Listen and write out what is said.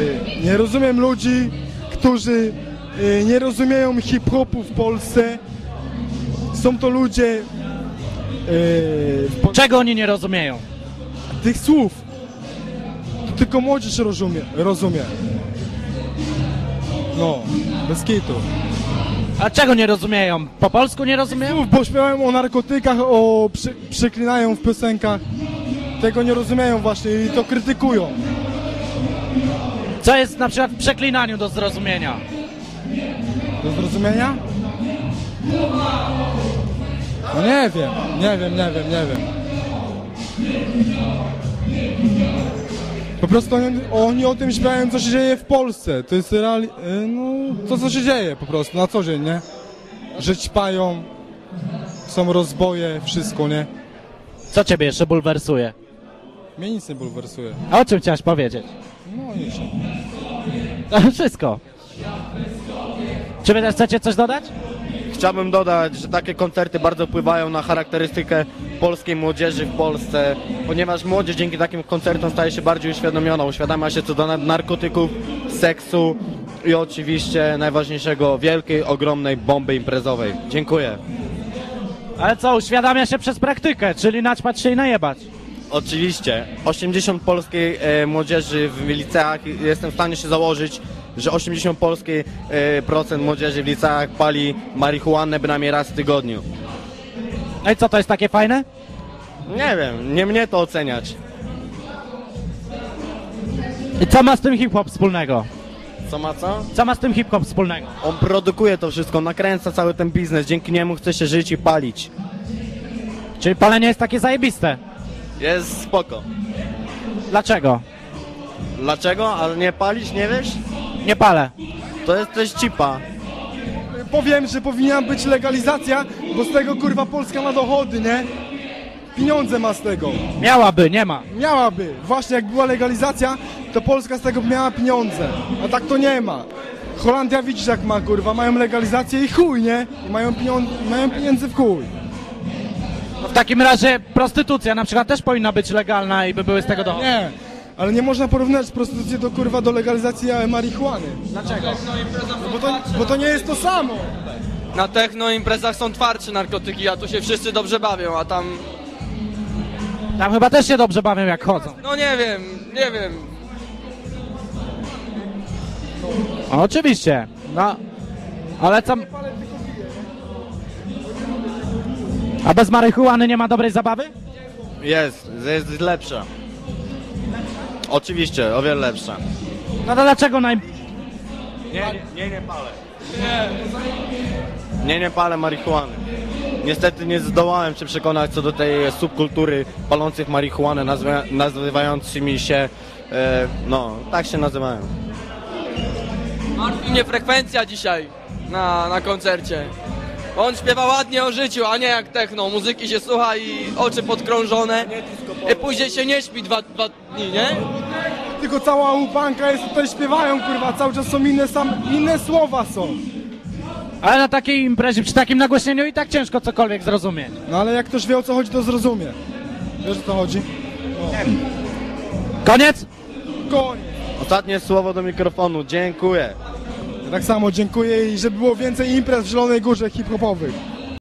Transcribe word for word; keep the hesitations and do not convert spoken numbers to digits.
Nie rozumiem ludzi, którzy nie rozumieją hip-hopu w Polsce. Są to ludzie... Czego oni nie rozumieją? Tych słów. To tylko młodzież rozumie. rozumie. No, bez kitu. A czego nie rozumieją? Po polsku nie rozumieją? Słów, bo śpiewają o narkotykach, o przy, przeklinają w piosenkach. Tego nie rozumieją właśnie i to krytykują. Co jest na przykład w przeklinaniu do zrozumienia? Do zrozumienia? No nie wiem, nie wiem, nie wiem, nie wiem. Po prostu oni, oni o tym śpiewają, co się dzieje w Polsce. To jest reali... no to, co się dzieje po prostu na co dzień, nie? Że ćpają, są rozboje, wszystko, nie? Co ciebie jeszcze bulwersuje? Mnie nic nie bulwersuje. A o czym chciałeś powiedzieć? No nic. To wszystko. Czy wy też chcecie coś dodać? Chciałbym dodać, że takie koncerty bardzo wpływają na charakterystykę polskiej młodzieży w Polsce, ponieważ młodzież dzięki takim koncertom staje się bardziej uświadomiona, uświadamia się co do narkotyków, seksu i oczywiście najważniejszego, wielkiej, ogromnej bomby imprezowej. Dziękuję. Ale co, uświadamia się przez praktykę, czyli naćpać się i najebać. Oczywiście. osiemdziesiąt polskiej e, młodzieży w liceach, jestem w stanie się założyć, że osiemdziesiąt polskiej e, procent młodzieży w liceach pali marihuanę bynajmniej raz w tygodniu. No i co, to jest takie fajne? Nie wiem, nie mnie to oceniać. I co ma z tym hip-hop wspólnego? Co ma co? Co ma z tym hip-hop wspólnego? On produkuje to wszystko, nakręca cały ten biznes, dzięki niemu chce się żyć i palić. Czyli palenie jest takie zajebiste. Jest spoko. Dlaczego? Dlaczego? Ale nie palić, nie wiesz? Nie palę. To jest też cipa. Powiem, że powinna być legalizacja, bo z tego kurwa Polska ma dochody, nie? Pieniądze ma z tego. Miałaby, nie ma. Miałaby. Właśnie jak była legalizacja, to Polska z tego miała pieniądze. A tak to nie ma. Holandia widzisz jak ma kurwa, mają legalizację i chuj, nie? I mają, pieniądze, mają pieniędzy w chuj. No w takim razie prostytucja na przykład też powinna być legalna i by były z tego dochody. Nie, ale nie można porównać prostytucji do kurwa do legalizacji marihuany. Dlaczego? Bo to, bo to nie jest to samo. Na techno imprezach są twardsze narkotyki, a tu się wszyscy dobrze bawią, a tam... Tam chyba też się dobrze bawią jak chodzą. No nie wiem, nie wiem. No, oczywiście. No, ale co... A bez marihuany nie ma dobrej zabawy? Jest, jest lepsza. Oczywiście, o wiele lepsza. No to dlaczego naj... Nie, nie, nie palę. Nie, nie palę marihuany. Niestety nie zdołałem się przekonać co do tej subkultury palących marihuanę, nazwa, nazywającymi się, e, no, tak się nazywają. Martwi mnie frekwencja dzisiaj na, na koncercie. On śpiewa ładnie o życiu, a nie jak techno. Muzyki się słucha i oczy podkrążone. I później się nie śpi dwa, dwa dni, nie? Tylko cała łupanka jest, tutaj śpiewają kurwa, cały czas są inne, sam, inne słowa są. Ale na takiej imprezie, przy takim nagłośnieniu i tak ciężko cokolwiek zrozumieć. No ale jak ktoś wie o co chodzi, to zrozumie. Wiesz o co chodzi? Koniec? Koniec. Ostatnie słowo do mikrofonu, dziękuję. Tak samo dziękuję i żeby było więcej imprez w Zielonej Górze hip-hopowych.